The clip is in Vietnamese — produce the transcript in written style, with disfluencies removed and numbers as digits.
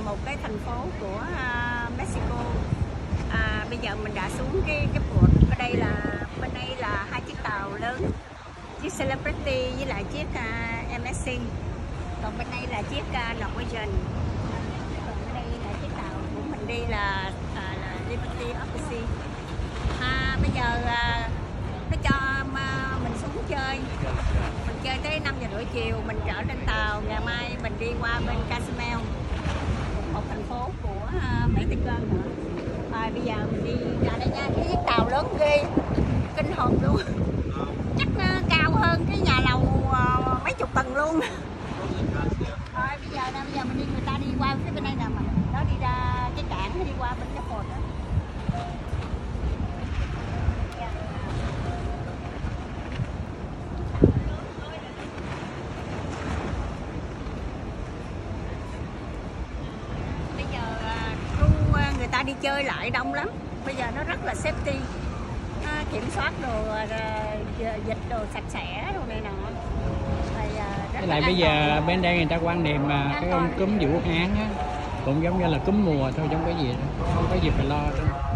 một cái thành phố của Mexico. Bây giờ mình đã xuống cái port. Ở đây là bên đây là hai chiếc tàu lớn, chiếc Celebrity với lại chiếc MSC. Còn bên đây là chiếc Norwegian. Còn bên đây là chiếc tàu của mình đi là Liberty Odyssey. Bây giờ nó cho mình xuống chơi. Mình chơi tới 5:30 chiều, mình trở lên tàu. Ngày mai mình đi qua bên Cozumel, một thành phố của Mexico nữa. Bây giờ mình đi ra đây nha. Cái chiếc tàu lớn ghê, kinh hồn luôn. Chắc nó cao hơn cái nhà lầu mấy chục tầng luôn. Bây giờ mình đi, người ta đi qua phía bên đây nè, mà nó đi ra cái cảng, nó đi qua bên cái port đó. Bây giờ người ta đi chơi lại đông lắm. Bây giờ nó rất là safety, kiểm soát đồ dịch đồ sạch sẽ đồ này nọ. Với lại bây giờ bên đây người ta quan niệm mà cái ông cúm Vũ Hán á cũng giống như là cúm mùa thôi, không có gì đâu, không có gì phải lo đâu.